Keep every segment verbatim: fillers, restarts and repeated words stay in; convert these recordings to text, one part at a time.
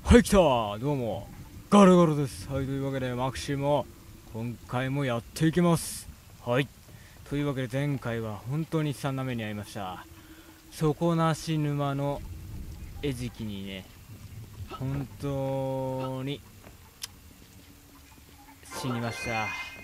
はい、来た。どうもガルガルです。はい、というわけでマクシも今回もやっていきます。はい、というわけで前回は本当に悲惨な目に遭いました。底なし沼の餌食にね、本当に死にました。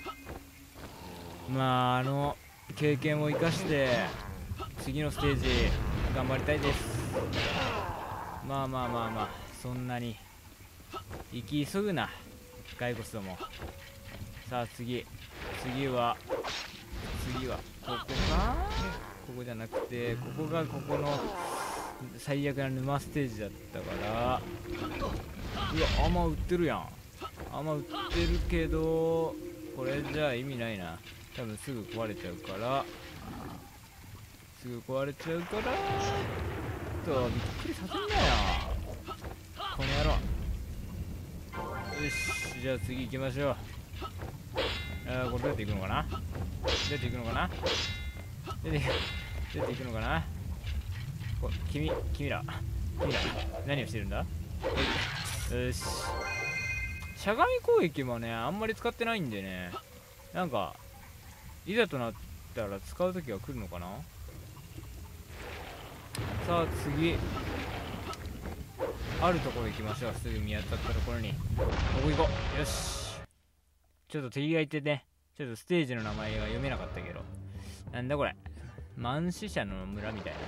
まああの経験を生かして次のステージ頑張りたいです。まあまあまあまあ、そんなに生き急ぐな骸骨ども。さあ次次は次はここか、ここじゃなくてここがここの最悪な沼ステージだったから。うわ、甘売ってるやん。甘売ってるけどこれじゃあ意味ないな。多分すぐ壊れちゃうからすぐ壊れちゃうからとびっくりさせんなよこの野郎。よし、じゃあ次行きましょう。あー、これどうやって行くのかな、どうやって行くのかな、出てどうやって行くのかな。こ君君ら君ら何をしてるんだ。よし、しゃがみ攻撃もねあんまり使ってないんでね、なんかいざとなったら使う時が来るのかな。さあ次あるところ行きましょう。すぐ見当たったところにここ行こう。よし、ちょっと敵がいてね、ちょっとステージの名前が読めなかったけど、なんだこれ、満死者の村みたいな。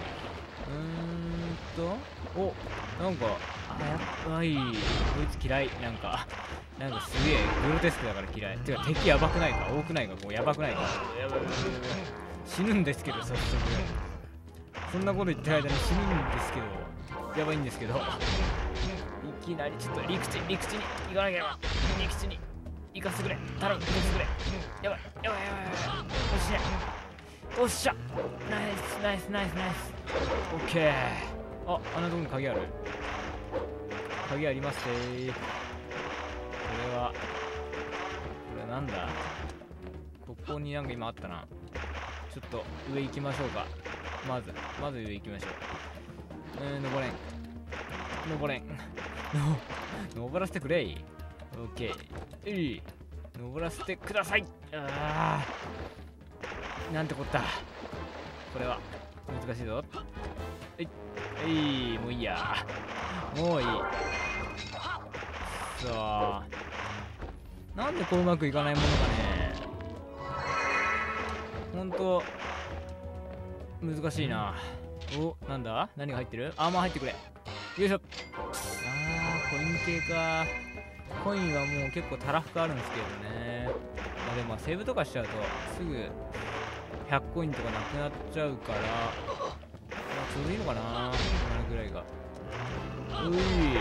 うーんとお、なんかあ、やばい、こいつ嫌い。なんかなんかすげえグロテスクだから嫌い。てか敵やばくないか、多くないか、こうやばくないか。やばいやばいやばい、死ぬんですけど、早速そんなこと言ってる間に死ぬんですけど、やばいんですけど、いきなりちょっと陸地陸地に行かなければ。陸地に行かせてくれ、頼む、行かせてくれ。やばいやばいやばいやばい、おっしゃおっしゃ、ナイスナイスナイスナイス、オッケー。あ、あんなとこに鍵ある。鍵ありますねー。これはこれはなんだ、ここになんか今あったな。ちょっと上行きましょうか。まずまず上行きましょう。うーん、登れん登れんの登らせてくれい。オッケー、えい、登らせてください。あー、なんてこった。これは難しいぞ。えいえい、もういいや、もういい。さあ、なんでこううまくいかないものかね。ほんと難しいな。お、なんだ、何が入ってる。アーマー入ってくれ。よいしょ。あー、コイン系か。コインはもう結構たらふくあるんですけどね。まあでもセーブとかしちゃうとすぐひゃくコインとかなくなっちゃうから、まあ、ちょうどいいのかな、今ぐらいが。うい、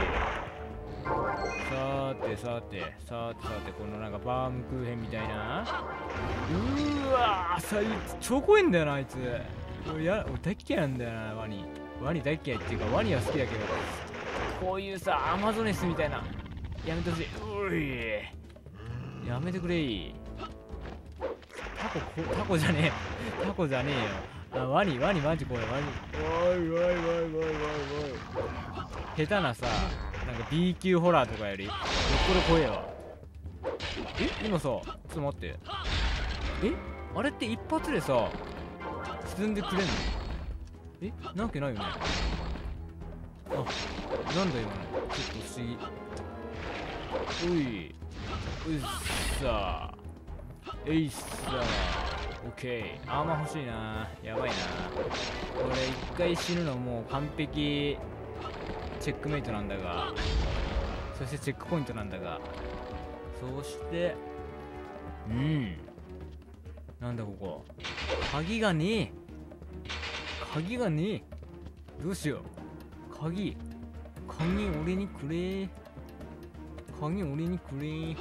さーてさーてさーてさーて、このなんかバームクーヘンみたいな。うーわー、さ、超怖いんだよなあいつ。俺や俺大っ嫌いなんだよな、ワニ。ワニ大っ嫌いっていうか、ワニは好きだけど、こういうさアマゾネスみたいなやめてほしい。うい、やめてくれい。タコこタコじゃねえタコじゃねえよ。あ、ワニワニマジ怖い。ワニおいおいおいおいおいおい。下手なさ、なんか B 級ホラーとかよりよっぽど怖えわ。え、今さ、ちょっと待って、え、あれって一発でさ沈んでくれんの？え、なわけないよね。あ、なんだ今の、ちょっと不思議。おい、うっさー、えいっさー、オッケー。アーマー欲しいな。やばいなこれ。一回死ぬのもう完璧チェックメイトなんだが、そしてチェックポイントなんだが、そしてうん、なんだここ、鍵がねえ、鍵がねえ、どうしよう。鍵鍵俺にくれ、鍵俺にくれ。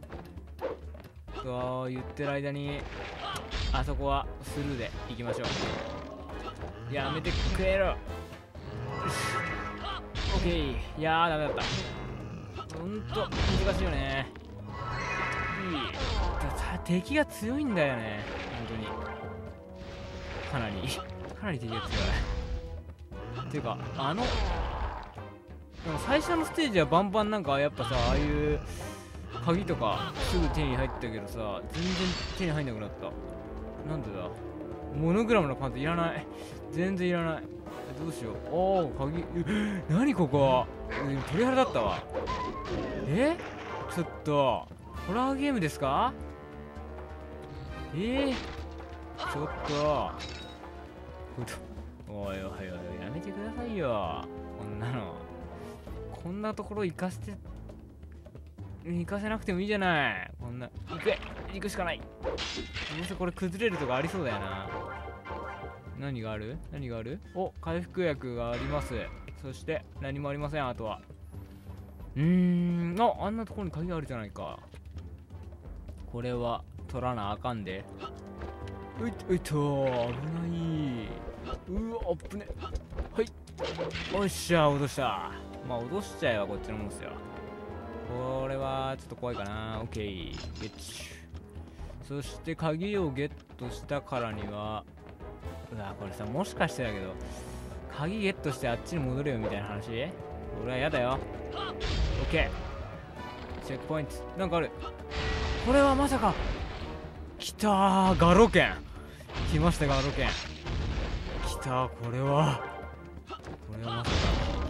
と言ってる間にあそこはスルーで行きましょう。やめてくれろ。よし、オッケー。いやー、ダメだった。ほんと難しいよね。いいさ、敵が強いんだよね、本当に。かなりかなり敵が強い。っていうか、あのも最初のステージはバンバンなんかやっぱさ、ああいう鍵とかすぐ手に入ったけどさ、全然手に入んなくなった。なんでだ。モノグラムのパンツいらない。全然いらない。どうしよう。おお、鍵。何ここ。鳥肌だったわ。えちょっとホラーゲームですか。えー、ちょっとおいおいおい、やめてくださいよ。こんなのこんなところ行かせて行かせなくてもいいじゃない。こんな行く行くしかない。どうせこれ崩れるとかありそうだよな。何がある何がある。お、回復薬があります。そして何もありません。あとはうーん、あ、あんなところに鍵があるじゃないか。これは取らなあかんで。ういういと、危ない。うわ、あっぶね。はい。おっしゃ、落とした。まあ、落としちゃえばこっちのもんですよ。これはちょっと怖いかな。オッケー。ゲッチュ。そして鍵をゲットしたからには、うわ、これさ、もしかしてだけど、鍵ゲットしてあっちに戻れよみたいな話。俺はやだよ。オッケー。チェックポイント。なんかある。これはまさか。きたー、ガロ剣。来ました、ガロ剣。きたー、これは。これはまさか。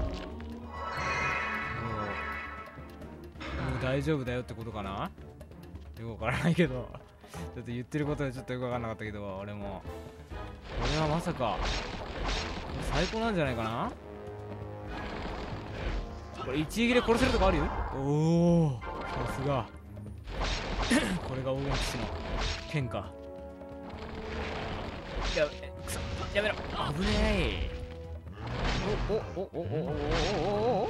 もう、もう大丈夫だよってことかな。よくわからないけど。ちょっと言ってることでちょっとよくわかんなかったけど、俺も。これはまさか。最高なんじゃないかな。これ一撃で殺せるとかあるよ。おお、さすが。これが黄金騎士の剣か。やべ、くそ、やめろ。危ねえ。おおおおおおおおおお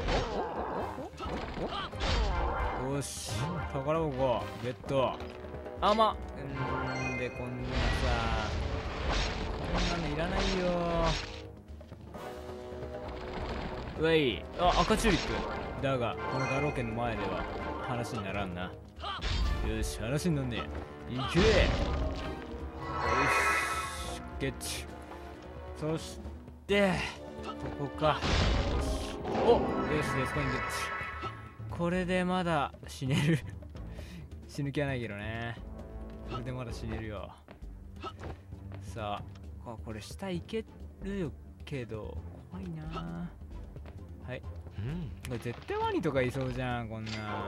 お。よし、宝箱ゲット。あま、んでこんなさ、こんなのいらないよ。うわい、あ、赤チューリップだが、このガロー剣の前では話にならんな。よし、話になんねえ。行け。よし、ゲッチ。そしてここか。お、よし、レスコインゲッチ。これでまだ死ねる。死ぬ気はないけどね。これでまだ死ねるよ。さあ、これ下行けるよけど怖いな。はい、うん、これ絶対ワニとかいそうじゃん、こんな。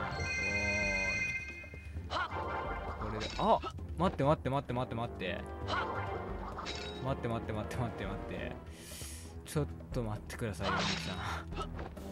おーい、これで、あ、待って待って待って待って待って待って待って待って待って待ってちょっと待ってくださいよ、皆さん。こ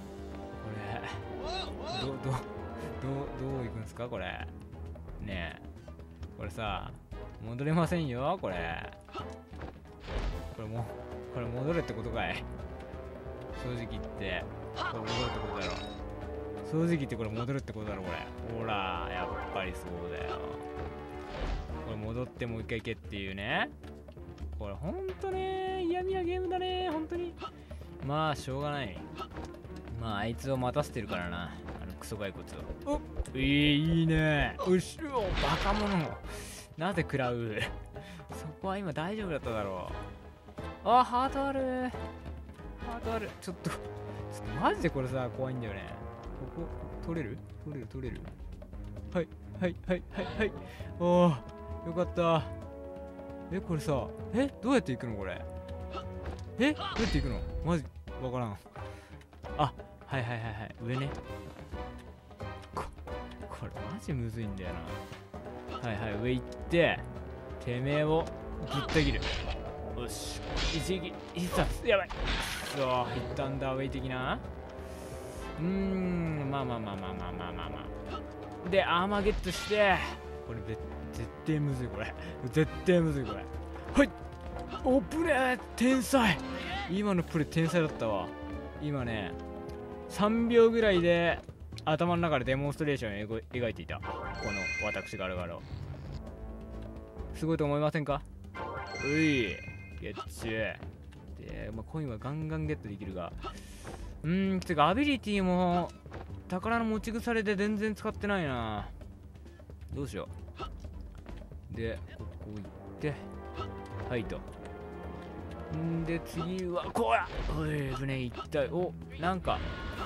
れどどどどういくんすかこれねえ。これさ、戻れませんよ、これ。これもこれ戻れってことかい。正直言ってこれ戻るってことだろ。正直言ってこれ戻るってことだろ、これ。ほら、やっぱりそうだよ。これ戻ってもう一回行けっていうね。これほんとね、嫌味なゲームだね、ほんとに。まあしょうがない。まああいつを待たせてるからな、あのクソガイコツを。おっ、えー、いいね。うしお、バカ者。なぜ食らう。そこは今大丈夫だっただろう。あ、ハートある。ハートある。ちょっとちょっとマジでこれさ、怖いんだよね。ここ取れる取れる取れる。はいはいはいはいはい。おお、よかった。え、これさ、え、どうやって行くのこれ。え、どうやって行くのマジわからん。あ、はいはいはいはい、上ね。ここれマジむずいんだよな。はいはい、上行っててめえをぶった切る。よし、一撃必殺。やばい。そう、一旦ダーウェイ的な。うーん、まあまあまあまあまあまあまあまあ。で、アーマーゲットして、これ絶対むずい、これ。絶対むずい、これ。はい。お、プレー天才。今のプレー天才だったわ。今ね、さんびょうぐらいで頭の中でデモンストレーションを描いていた。この私ガルガルを。すごいと思いませんか。うい、ゲッチュ。で、まあ、コインはガンガンゲットできるが。うーん、てかアビリティも宝の持ち腐れで全然使ってないな。どうしよう。で、ここ行って、はいと。んで、次は、こうや。おい、船行ったい。お、なんか、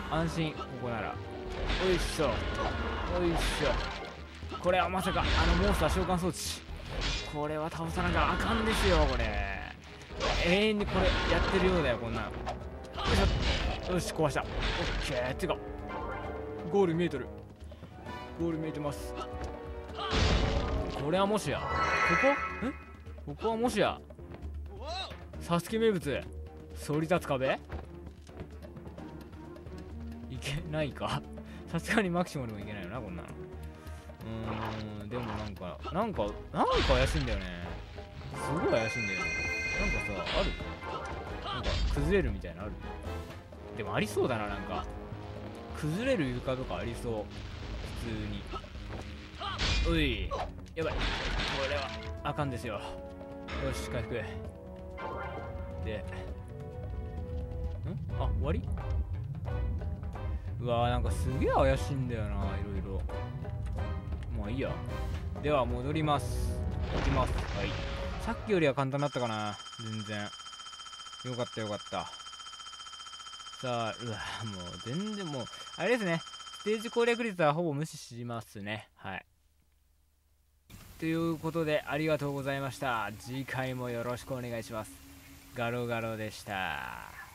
安心、ここなら。おいっしょ、おいっしょ。これはまさかあのモンスター召喚装置、これは倒さなきゃあかんですよ。これ永遠にこれやってるようだよ、こんなん。よいしょ、よし壊した。オッケー。てかゴール見えとる、ゴール見えてます。これはもしやここ、えここはもしやサスケ名物そり立つ壁、いけないか。さすがにマキシマルもいけないよな、こんなの。うーん、でもなんかなんかなんか怪しいんだよね。すごい怪しいんだよね。なんかさ、あるなんか崩れるみたいなのある。でもありそうだな、なんか崩れる床とかありそう、普通に。おい、やばい、これはあかんですよ。よし、回復で、んあ、終わり。うわー、なんかすげえ怪しいんだよな、いろいろ。まあいいや。では戻ります。行きます。はい、さっきよりは簡単だったかな、全然。よかったよかった。さあ、うわもう全然もうあれですね、ステージ攻略率はほぼ無視しますね。はい、ということでありがとうございました。次回もよろしくお願いします。ガロガロでした。